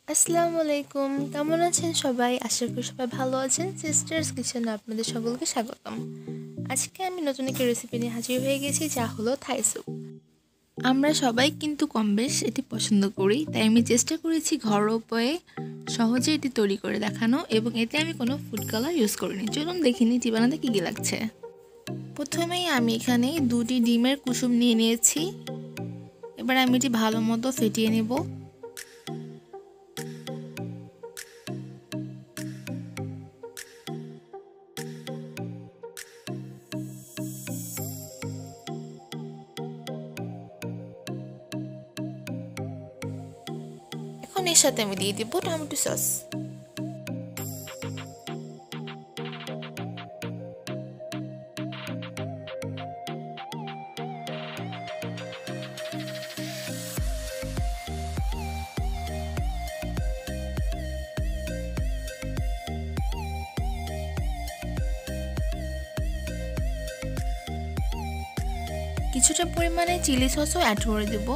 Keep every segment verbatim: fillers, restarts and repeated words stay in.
আসসালামু আলাইকুম, কেমন আছেন সবাই? আশা করি সবাই ভালো আছেন। সিস্টার্স কিচেনে আপনাদের সকলকে স্বাগতম। আজকে আমি নতুন একটা রেসিপি নিয়ে হাজির হয়ে গেছি, যা হলো থাই স্যুপ। আমরা সবাই কিন্তু কম বেশ এটি পছন্দ করি, তাই আমি চেষ্টা করেছি ঘরোয়া উপায়ে সহজে এটি তৈরি করে দেখানো, এবং এতে আমি কোনো ফুড কালার ইউজ করিনি। চলুন দেখিনি এটি বানাতে কী কী লাগছে। প্রথমেই আমি এখানে দুটি ডিমের কুসুম নিয়ে নিয়েছি। এবার আমি এটি ভালো মতো ফেটিয়ে নেব। এখন এর সাথে আমি দিয়ে দেব টমেটো সস। কিছুটা পরিমাণে চিলি সসও অ্যাড করে দেব।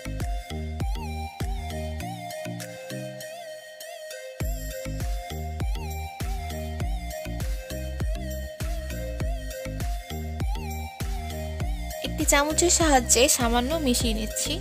একটি চামচের সাহায্যে সামান্য মিশিয়ে নিচ্ছি।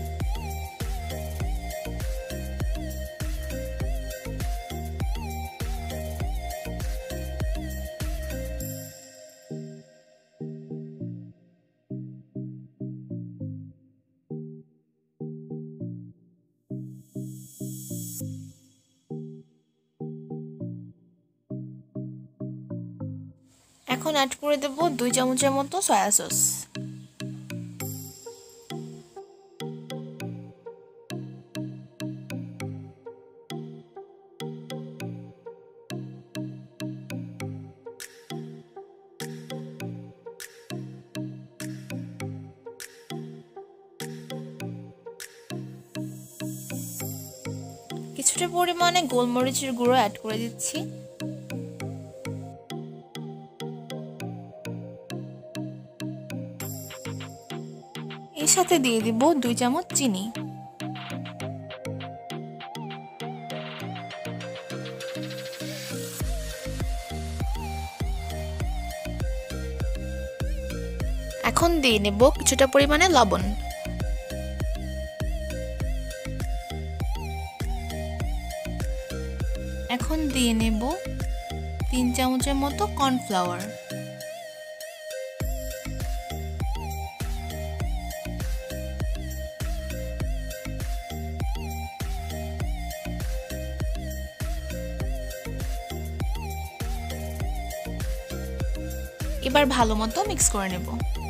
এখন অ্যাড করে দেব দুই চামচের মতো সয়া সস। কিছুটা পরিমাণে গোলমরিচের গুঁড়ো অ্যাড করে দিচ্ছি। এর সাথে দিয়ে দিব দুই চামচ চিনি। এখন দিয়ে নেব কিছুটা পরিমাণে লবণ। এখন দিয়ে নেব তিন চামচের মতো কর্নফ্লাওয়ার। এবার ভালো মতো মিক্স করে নেব।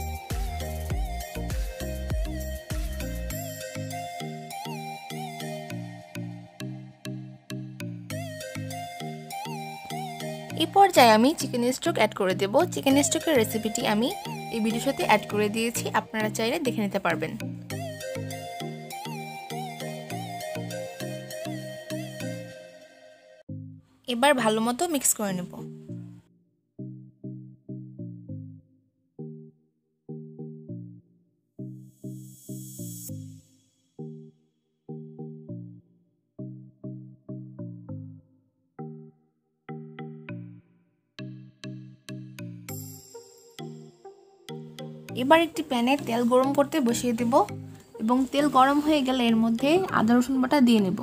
এই পর্যায়ে আমি চিকেন স্টক অ্যাড করে দেব। চিকেন স্টকের রেসিপিটি আমি এই ভিডিওর সাথে অ্যাড করে দিয়েছি, আপনারা চাইলে দেখে নিতে পারবেন। এবার ভালো মতো মিক্স করে নেব। এবার একটি প্যানে তেল গরম করতে বসিয়ে দেব, এবং তেল গরম হয়ে গেলে এর মধ্যে আদা রসুন বাটা দিয়ে নেব।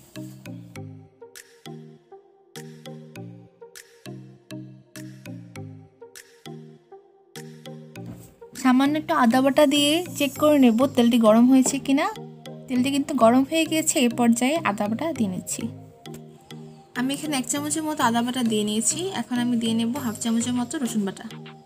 সামান্য একটু আদা বাটা দিয়ে চেক করে নেব তেলটি গরম হয়েছে কিনা। তেলটি কিন্তু গরম হয়ে গিয়েছে। এই পর্যায়ে আদা বাটা দিয়ে নিচ্ছি। আমি এখানে এক চামচের মতো আদা বাটা দিয়ে নিয়েছি। এখন আমি দিয়ে নেব হাফ চামচের মতো রসুন বাটা।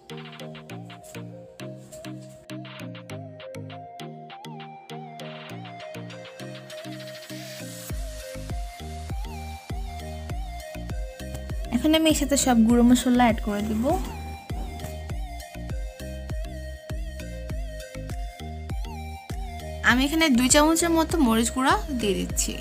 এখন আমি এর সাথে সব গুঁড়ো মশলা অ্যাড করে দেব। আমি এখানে দুই চামচের মতো মরিচ গুঁড়া দিয়ে দিচ্ছি।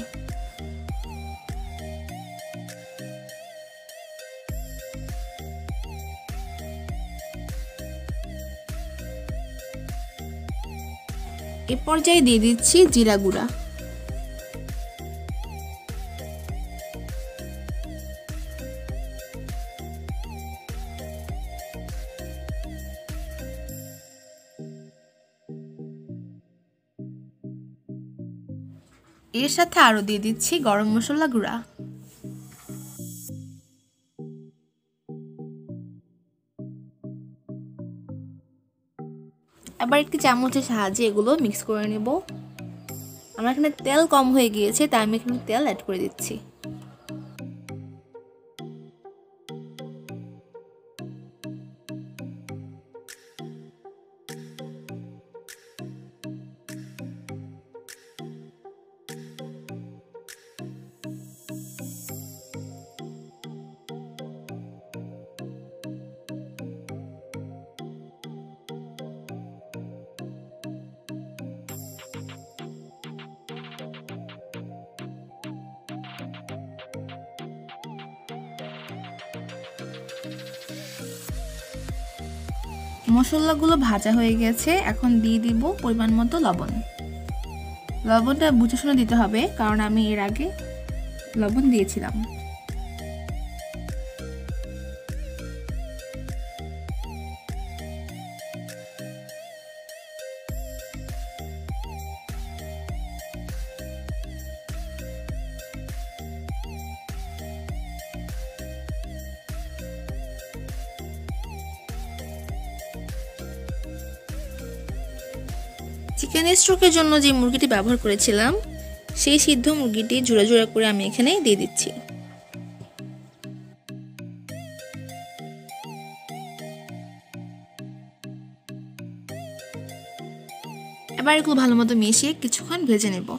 এ পর্যায়ে দিয়ে দিচ্ছি জিরা গুঁড়া। এর সাথে আরও দিয়ে দিচ্ছি গরম মশলা গুঁড়া। এবার একটি চামচের সাহায্যে এগুলো মিক্স করে নেব। আমার এখানে তেল কম হয়ে গিয়েছে, তাই আমি এখানে তেল অ্যাড করে দিচ্ছি। মশলাগুলো ভাজা হয়ে গেছে, এখন দিয়ে দিব পরিমাণ মতো লবণ। লবণটা বুঝে শুনে দিতে হবে, কারণ আমি এর আগে লবণ দিয়েছিলাম। চিকেন স্ট্রোকের জন্য যে মুরগিটি ব্যবহার করেছিলাম, সেই সিদ্ধ মুরগিটি জোড়া জোড়া করে আমি এখানে দিয়ে দিচ্ছি। এবার এগুলো ভালো মতো মিশিয়ে কিছুক্ষণ ভেজে নেব।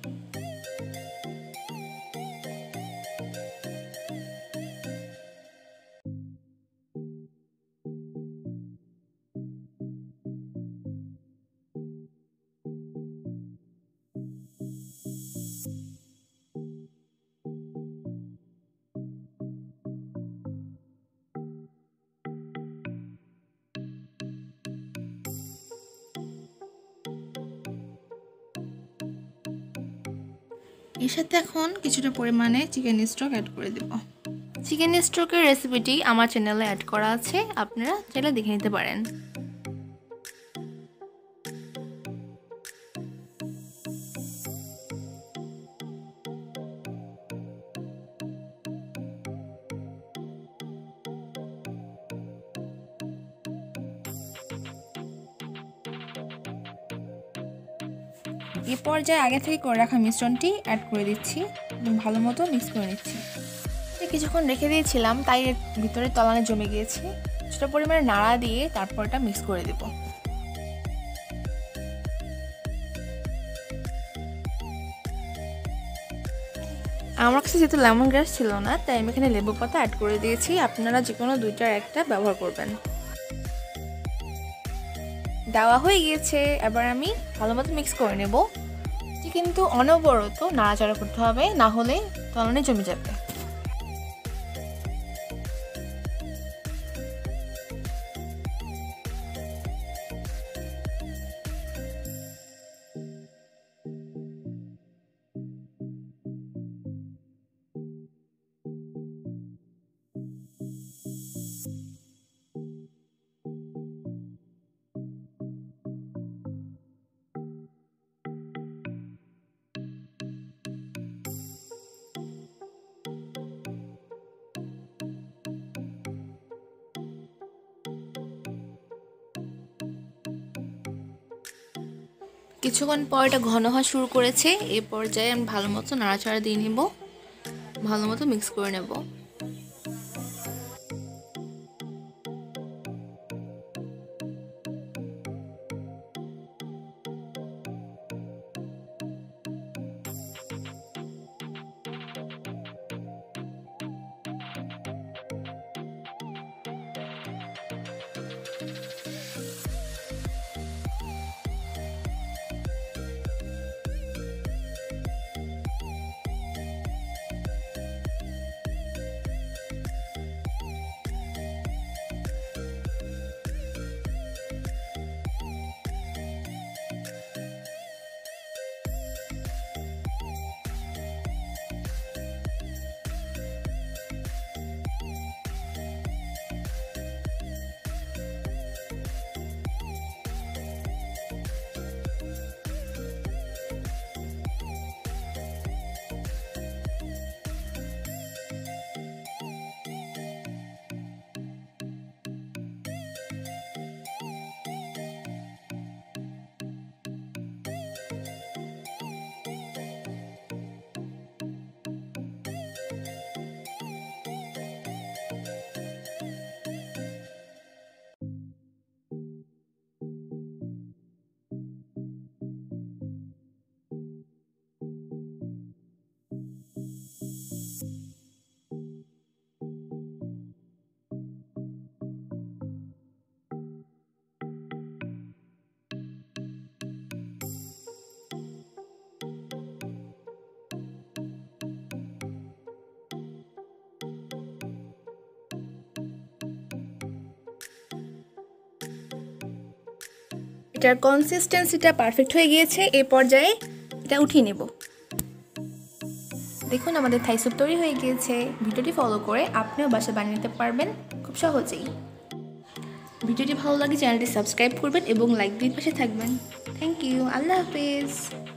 এর সাথে এখন কিছুটা পরিমাণে চিকেন স্টক অ্যাড করে দেব। চিকেন স্টকের রেসিপিটি আমার চ্যানেলে অ্যাড করা আছে, আপনারা চাইলে দেখে নিতে পারেন। এই পর্যায়ে আগে থেকে করে রাখা মিশ্রণটি অ্যাড করে দিচ্ছি এবং ভালো মতো মিক্স করে নিচ্ছি। কিছুক্ষণ রেখে দিয়েছিলাম, তাই এর ভিতরে তলানে জমে গিয়েছে। সেটা পরিমাণে নাড়া দিয়ে তারপর এটা মিক্স করে দেব। আমার কাছে যেহেতু লেমন গ্রাস ছিল না, তাই আমি এখানে লেবু পাতা অ্যাড করে দিয়েছি। আপনারা যে কোনো দুইটার একটা ব্যবহার করবেন। দেওয়া হয়ে গিয়েছে, এবার আমি ভালো মতো মিক্স করে নেব। কিন্তু অনবরত নাড়াচাড়া করতে হবে, না হলে তলানে জমে যাবে। কিছুক্ষণ পর এটা ঘন হওয়া শুরু করেছে। এই পর্যায়ে আমি ভালো মতো নাড়াচাড়া দিয়ে নেব, ভালো মতো মিক্স করে নেব। এটার কনসিস্টেন্সিটা পারফেক্ট হয়ে গিয়েছে। এই পর্যায়ে এটা উঠিয়ে নেব। দেখুন আমাদের থাই স্যুপ তৈরি হয়ে গিয়েছে। ভিডিওটি ফলো করে আপনিও বাসায় বানিয়ে নিতে পারবেন খুব সহজেই। ভিডিওটি ভালো লাগে চ্যানেলটি সাবস্ক্রাইব করবেন এবং লাইক দিয়ে পাশে থাকবেন। Thank you. আল্লাহ হাফেজ।